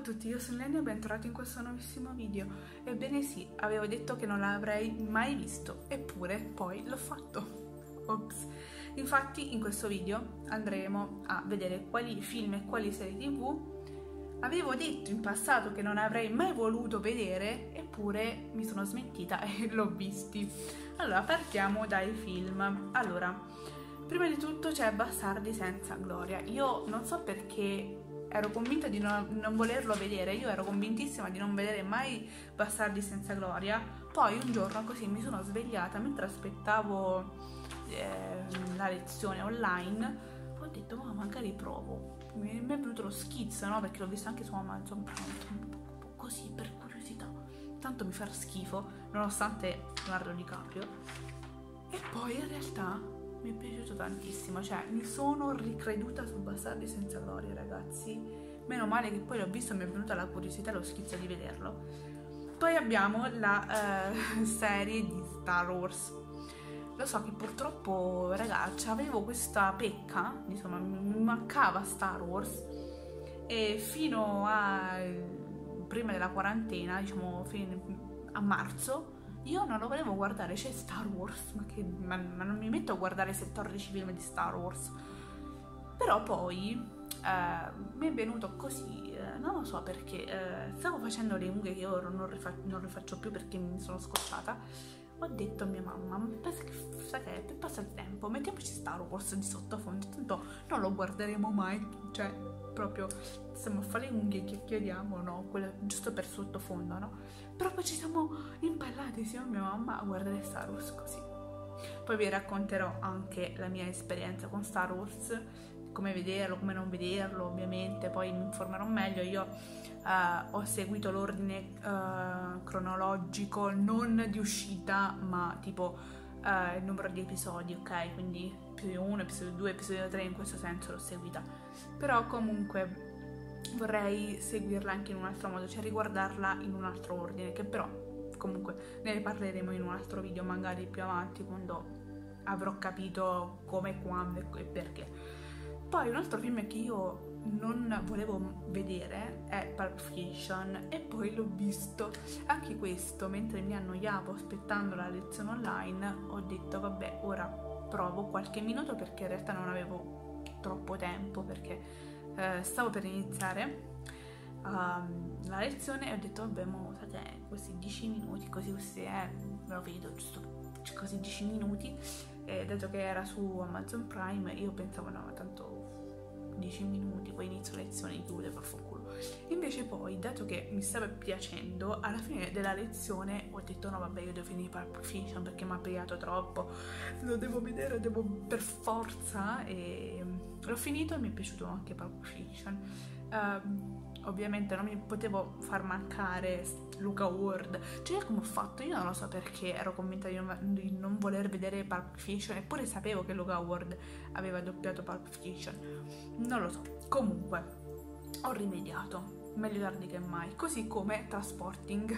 tutti, io sono Leni e bentornati in questo nuovissimo video. Ebbene sì, avevo detto che non l'avrei mai visto, eppure poi l'ho fatto. Ops. Infatti in questo video andremo a vedere quali film e quali serie TV avevo detto in passato che non avrei mai voluto vedere, eppure mi sono smentita e l'ho visti. Allora, partiamo dai film. Allora, prima di tutto c'è Bastardi senza gloria. Io non so perché ero convinta di non volerlo vedere, io ero convintissima di non vedere mai Bastardi senza gloria. Poi un giorno così mi sono svegliata mentre aspettavo la lezione online, ho detto ma magari provo, mi è venuto lo schizzo, no? Perché l'ho visto anche su Amazon Prime, così per curiosità, tanto mi farà schifo nonostante Leonardo DiCaprio. E poi in realtà mi è piaciuto tantissimo, cioè mi sono ricreduta su Bastardi senza gloria, ragazzi. Meno male che poi l'ho visto e mi è venuta la curiosità e lo schizzo di vederlo. Poi abbiamo la serie di Star Wars. Lo so che purtroppo, ragazzi, avevo questa pecca, insomma, mi mancava Star Wars, e fino a prima della quarantena, diciamo a marzo, io non lo volevo guardare. C'è Star Wars, ma non mi metto a guardare 14 film di Star Wars. Però poi mi è venuto così, non lo so perché, stavo facendo le unghie che ora non rifaccio più perché mi sono scocciata. Ho detto a mia mamma, sai che per passare il tempo mettiamoci Star Wars di sottofondo, tanto non lo guarderemo mai, cioè proprio stiamo a fare le unghie, chiacchieriamo, no? Quello giusto per sottofondo, no? Però poi ci siamo impallati insieme a mia mamma a guardare Star Wars così. Poi vi racconterò anche la mia esperienza con Star Wars, come vederlo, come non vederlo, ovviamente, poi mi informerò meglio. Io ho seguito l'ordine cronologico, non di uscita, ma tipo il numero di episodi, ok? Quindi episodio 1, episodio 2, episodio 3, in questo senso l'ho seguita. Però comunque vorrei seguirla anche in un altro modo, cioè riguardarla in un altro ordine, che però comunque ne parleremo in un altro video, magari più avanti, quando avrò capito come, quando e perché. Poi un altro film che io non volevo vedere è Pulp Fiction, e poi l'ho visto. Anche questo, mentre mi annoiavo aspettando la lezione online, ho detto vabbè, ora provo qualche minuto, perché in realtà non avevo troppo tempo, perché stavo per iniziare la lezione, e ho detto vabbè, mo sapete, questi 10 minuti così lo vedo giusto così 10 minuti, e dato che era su Amazon Prime io pensavo no, tanto 10 minuti, poi inizio lezione, chiude, vaffanculo. Invece poi, dato che mi stava piacendo, alla fine della lezione ho detto no vabbè, io devo finire Pulp Fiction perché mi ha pigliato troppo, lo devo vedere, devo per forza, e l'ho finito e mi è piaciuto anche Pulp Fiction. Ovviamente non mi potevo far mancare Luca Ward, cioè come ho fatto? Io non lo so perché ero convinta di non voler vedere Pulp Fiction, eppure sapevo che Luca Ward aveva doppiato Pulp Fiction, non lo so. Comunque ho rimediato, meglio tardi che mai, così come Trainspotting.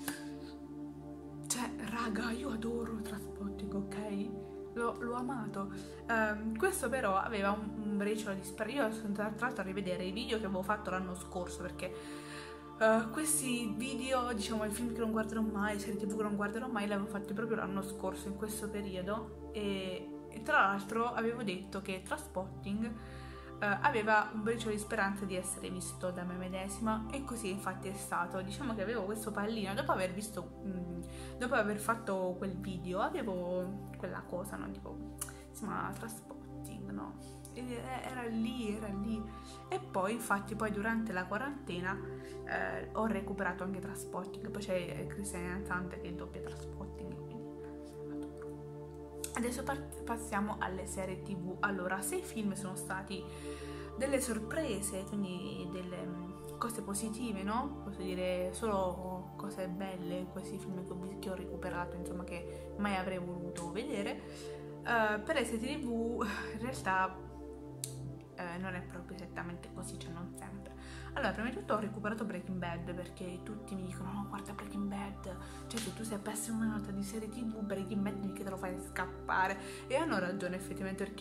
Cioè raga, io adoro Trainspotting, ok? L'ho amato. Questo però aveva un briciolo di speranza. Io sono tra l'altro a rivedere i video che avevo fatto l'anno scorso, perché questi video, diciamo, i film che non guarderò mai, serie TV che non guarderò mai, li avevo fatti proprio l'anno scorso, in questo periodo, e tra l'altro avevo detto che Trainspotting aveva un briciolo di speranza di essere visto da me medesima, e così infatti è stato. Diciamo che avevo questo pallino, dopo aver visto dopo aver fatto quel video, avevo quella cosa, no? Tipo, si chiama Trainspotting, no? Era lì. E poi infatti poi durante la quarantena ho recuperato anche Trainspotting. Poi c'è Cristiana Ansante che doppia Trainspotting, quindi adoro. Adesso passiamo alle serie TV. Allora, se i film sono stati delle sorprese, quindi delle cose positive, no? Posso dire solo cose belle, questi film che ho recuperato, insomma, che mai avrei voluto vedere. Per le serie TV in realtà non è proprio esattamente così, cioè non sempre. Allora, prima di tutto ho recuperato Breaking Bad, perché tutti mi dicono no, guarda Breaking Bad, cioè se tu sei appassionata di serie TV, Breaking Bad che te lo fai scappare, e hanno ragione effettivamente, perché io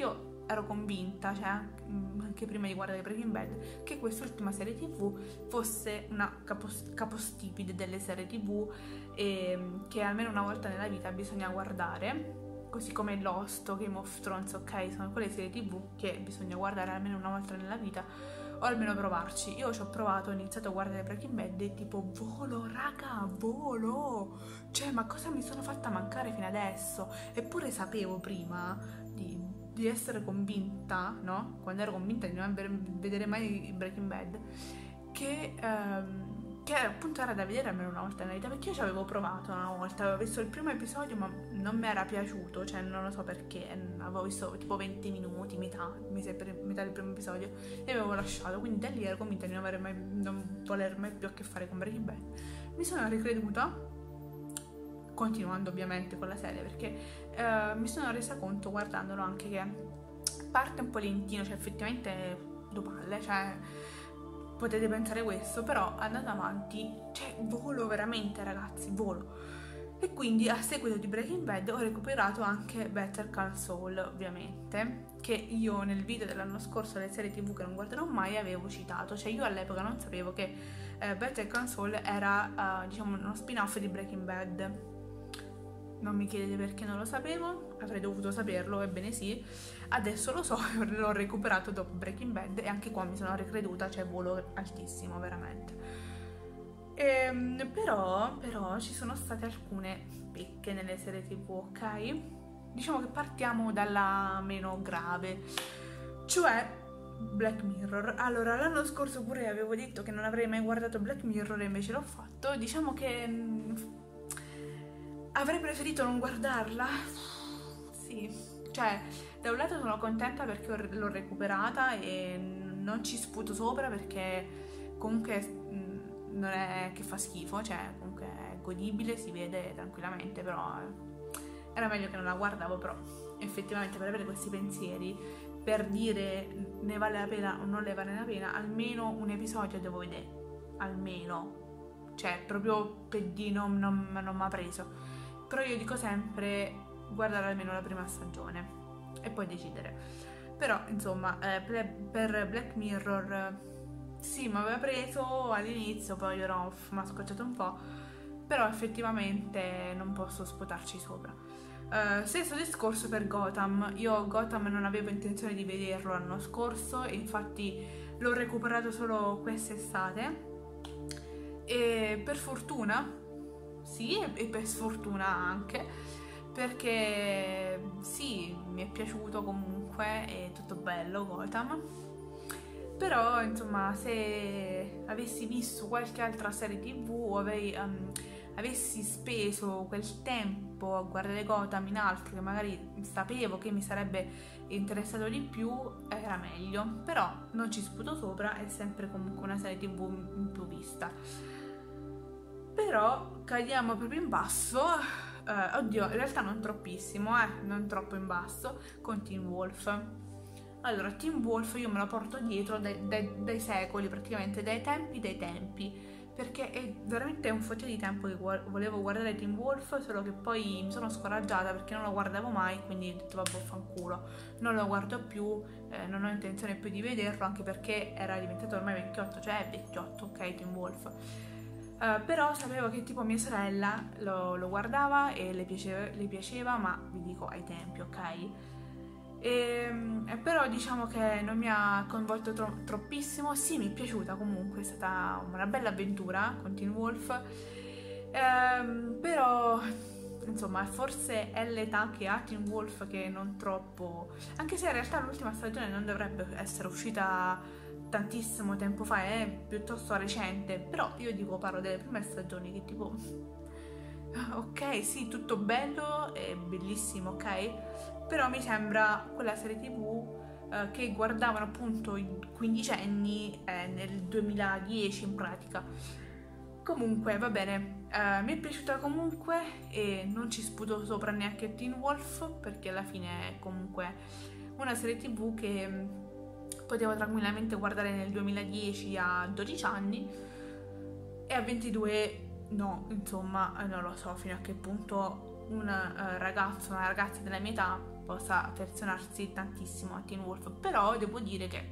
ero convinta, cioè anche prima di guardare Breaking Bad, che quest'ultima serie TV fosse una capostipite delle serie TV che almeno una volta nella vita bisogna guardare, così come Lost o Game of Thrones, ok? Sono quelle serie TV che bisogna guardare almeno una volta nella vita o almeno provarci. Io ci ho provato, ho iniziato a guardare Breaking Bad e tipo volo, raga, volo! Cioè, ma cosa mi sono fatta mancare fino adesso? Eppure sapevo prima di essere convinta, no? Quando ero convinta di non vedere mai Breaking Bad, che appunto era da vedere almeno una volta nella vita, perché io ci avevo provato una volta, avevo visto il primo episodio ma non mi era piaciuto, cioè non lo so perché, avevo visto tipo 20 minuti, metà del primo episodio e avevo lasciato, quindi da lì ero convinta di non voler mai più a che fare con Breaking Bad. Mi sono ricreduta, continuando ovviamente con la serie, perché mi sono resa conto guardandolo anche che parte un po' lentino, cioè effettivamente due palle, cioè potete pensare questo, però andando avanti, cioè volo veramente ragazzi, volo. E quindi a seguito di Breaking Bad ho recuperato anche Better Call Saul, ovviamente, che io nel video dell'anno scorso, le serie TV che non guarderò mai, avevo citato. Cioè io all'epoca non sapevo che Better Call Saul era diciamo uno spin-off di Breaking Bad. Non mi chiedete perché non lo sapevo, avrei dovuto saperlo, ebbene sì, adesso lo so, l'ho recuperato dopo Breaking Bad e anche qua mi sono ricreduta, cioè volo altissimo veramente. Però ci sono state alcune pecche nelle serie TV, ok? Diciamo che partiamo dalla meno grave, cioè Black Mirror. Allora, l'anno scorso pure avevo detto che non avrei mai guardato Black Mirror e invece l'ho fatto. Diciamo che avrei preferito non guardarla. Sì, cioè da un lato sono contenta perché l'ho recuperata e non ci sputo sopra perché comunque non è che fa schifo, cioè comunque è godibile, si vede tranquillamente, però era meglio che non la guardavo. Però effettivamente per avere questi pensieri, per dire ne vale la pena o non ne vale la pena, almeno un episodio devo vedere, almeno, cioè proprio pedino non mi ha preso. Però io dico sempre guardare almeno la prima stagione e poi decidere. Però insomma per Black Mirror sì, mi aveva preso all'inizio, poi mi ha scocciato un po', però effettivamente non posso sputarci sopra. Stesso discorso per Gotham. Io Gotham non avevo intenzione di vederlo l'anno scorso e infatti l'ho recuperato solo quest'estate e per fortuna sì, e per sfortuna anche, perché sì, mi è piaciuto comunque, è tutto bello Gotham, però insomma se avessi visto qualche altra serie TV o avessi speso quel tempo a guardare Gotham in altro che magari sapevo che mi sarebbe interessato di più, era meglio. Però non ci sputo sopra, è sempre comunque una serie TV in più vista. Però cadiamo proprio in basso, oddio, in realtà non troppissimo, non troppo in basso, con Teen Wolf. Allora, Teen Wolf io me lo porto dietro dai secoli, praticamente, dai tempi, perché è veramente un fottio di tempo che volevo guardare Teen Wolf, solo che poi mi sono scoraggiata perché non lo guardavo mai, quindi ho detto vabbè, fanculo, non lo guardo più, non ho intenzione più di vederlo, anche perché era diventato ormai vecchiotto, cioè è vecchiotto, ok, Teen Wolf. Però sapevo che tipo mia sorella lo guardava e le piaceva, ma vi dico ai tempi, ok? Però diciamo che non mi ha coinvolto troppissimo. Sì, mi è piaciuta comunque, è stata una bella avventura con Teen Wolf, però insomma forse è l'età che ha Teen Wolf che non troppo, anche se in realtà l'ultima stagione non dovrebbe essere uscita tantissimo tempo fa, è piuttosto recente, però io dico, parlo delle prime stagioni che tipo ok, sì, tutto bello e bellissimo, ok, però mi sembra quella serie TV che guardavano appunto i quindicenni nel 2010 in pratica. Comunque va bene, mi è piaciuta comunque e non ci sputo sopra neanche Teen Wolf, perché alla fine è comunque una serie TV che potevo tranquillamente guardare nel 2010 a 12 anni e a 22 no, insomma, non lo so fino a che punto un ragazzo, una ragazza della mia età possa affezionarsi tantissimo a Teen Wolf, però devo dire che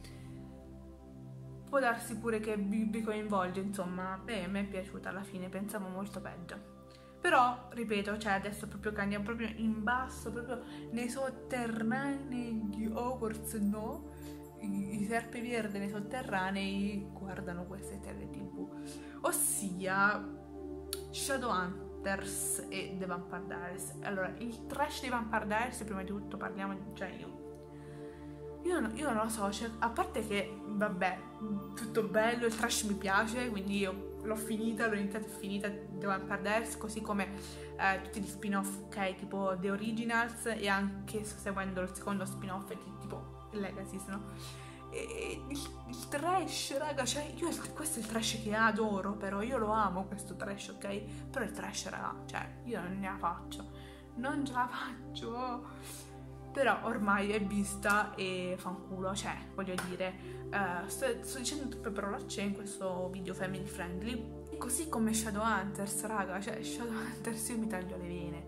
può darsi pure che vi coinvolge, insomma, beh, a me è piaciuta alla fine, pensavo molto peggio. Però, ripeto, cioè adesso proprio che andiamo proprio in basso, proprio nei sotterranei di Hogwarts, no? I serpeverde nei sotterranei guardano queste serie TV, ossia Shadowhunters e The Vampire Diaries. Allora, il trash dei Vampire Diaries, prima di tutto parliamo di, cioè io non lo so, cioè, a parte che, vabbè, tutto bello, il trash mi piace, quindi io l'ho finita, l'ho iniziata e finita The Vampire Diaries, così come tutti gli spin-off, ok, tipo The Originals, e anche sto seguendo il secondo spin-off, tipo Legacies, no? E il trash, raga, cioè questo è il trash che adoro, però io lo amo questo trash, ok? Però il trash, raga, cioè io non ne la faccio, non ce la faccio. Però ormai è vista e fanculo, cioè, voglio dire, sto dicendo troppe parolacce in questo video family friendly. E così come Shadowhunters, raga, cioè Shadowhunters io mi taglio le vene.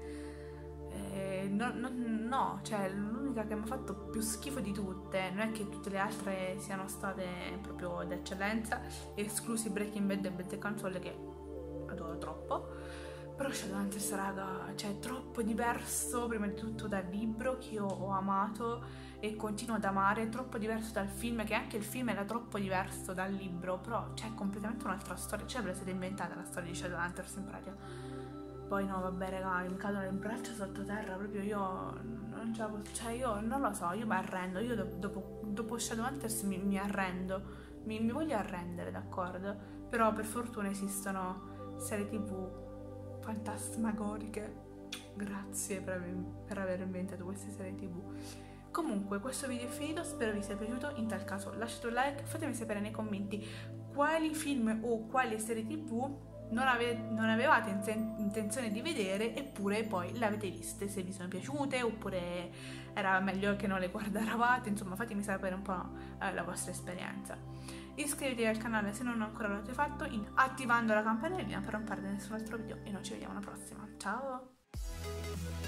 No, cioè l'unica che mi ha fatto più schifo di tutte, non è che tutte le altre siano state proprio d'eccellenza, esclusi Breaking Bad e Better Call Saul, che adoro troppo. Però Shadowhunters, raga, cioè è troppo diverso prima di tutto dal libro che io ho amato e continuo ad amare, è troppo diverso dal film, che anche il film era troppo diverso dal libro, però c'è completamente un'altra storia, cioè ve la siete inventata la storia di Shadowhunters in pratica. Poi no, vabbè, raga, mi cadono le braccia sottoterra, proprio io non ce la posso, cioè io non lo so, io mi arrendo, io dopo Shadowhunters mi arrendo, mi voglio arrendere, d'accordo? Però per fortuna esistono serie TV fantasmagoriche. Grazie per aver inventato queste serie TV. Comunque questo video è finito, spero vi sia piaciuto. In tal caso lasciate un like, fatemi sapere nei commenti quali film o quali serie TV non avevate intenzione di vedere eppure poi le avete viste, se vi sono piaciute oppure era meglio che non le guardavate, insomma fatemi sapere un po' la vostra esperienza. Iscrivetevi al canale se non ancora l'avete fatto, attivando la campanellina per non perdere nessun altro video, e noi ci vediamo alla prossima. Ciao!